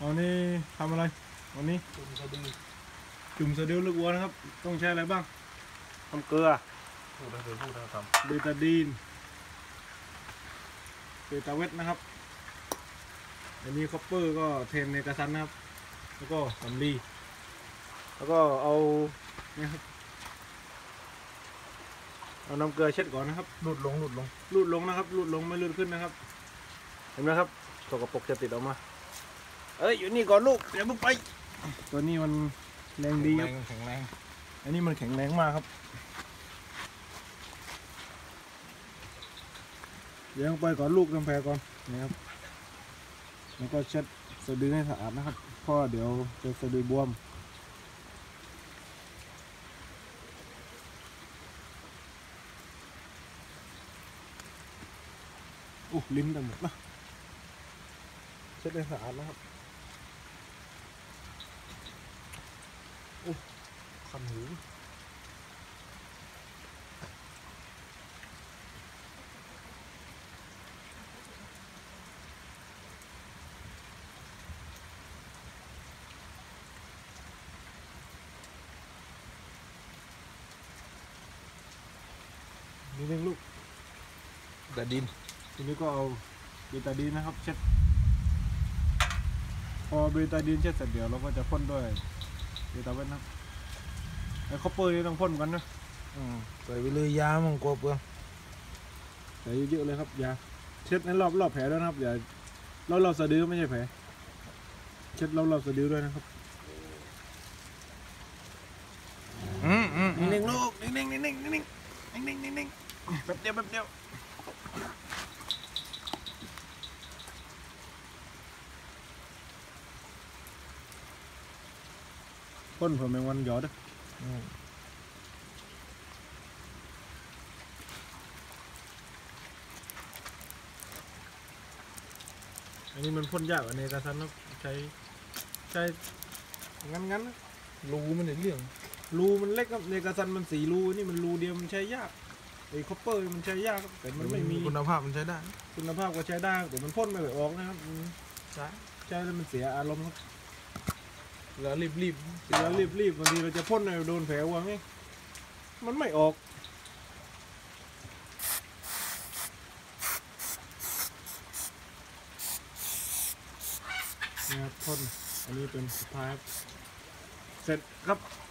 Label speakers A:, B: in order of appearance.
A: วันนี้ทำอะไรวันนี้จุ่มสะดือลูกวัวนะครับต้องใช้อะไรบ้างทำเกลือพูดทำเบตาดีนเบตาเวทนะครับอันนี้คอปเปอร์ก็เทนในกระสันนะครับแล้วก็สำลีแล้วก็เอาเนี่ยครับเอาน้ำเกลือเช็ดก่อนนะครับลูดลงนะครับลูดลงไม่ลูดขึ้นนะครับเห็นไหมครับสกปรกจะติดออกมาเอ้ยอยู่นี่ก่อนลูกเดี๋ยวมึงไปตัวนี้มันแรงดีครับแข็งแรงอันนี้มันแข็งแรงมากครับเดี๋ยวไปก่อนลูกทำแผลก่อนนี่ครับแล้วก็เช็ดสะดือให้สะอาดนะครับเพราะเดี๋ยวจะสะดือบวมลิ้นแต่หมดนะเช็ดให้สะอาดนะครับคันหูนี่เองลูกเบตาดีนทีนี้ก็เอาเบตาดีนนะครับเช็ดพอเบตาดีนเช็ดเสร็จเดี๋ยวเราก็จะพ่นด้วยเบตาเวทนะไอ้คอปเปอร์นี่ต้องพ่นกันนะ
B: ใส่ไปเลยยามันกลัวเปลือง
A: ใส่เยอะๆเลยครับยาเช็ดให้รอบแผลด้วยนะครับอย่ารอบสะดือไม่ใช่แผลเช็ดรอบสะดือด้วยนะครับนิ่งๆลูกนิ่งๆแป๊บเดียวพ่นเผื่อแมงวันหยอดด้วยอันนี้มันพ่นยากอันนี้กระสันนะใช้งั้นนะ
B: รูมันในเรื่อง
A: รูมันเล็กครับในกระสันมัน4 รูนี่มันรูเดียวมันใช้ยากไอ้คอปเปอร์มันใช้ยากแต่มันไม่มี
B: คุณภาพมันใช้ได้
A: คุณภาพก็ใช้ได้แต่มันพ่นไม่ออกนะครับใช้แล้วมันเสียอารมณ์ครับ
B: แล้วรีบบ
A: างทีเราจะพ่นโดนแผลวัวไงมันไม่ออกนะครับพ่นอันนี้เป็นสุดท้ายเสร็จครับ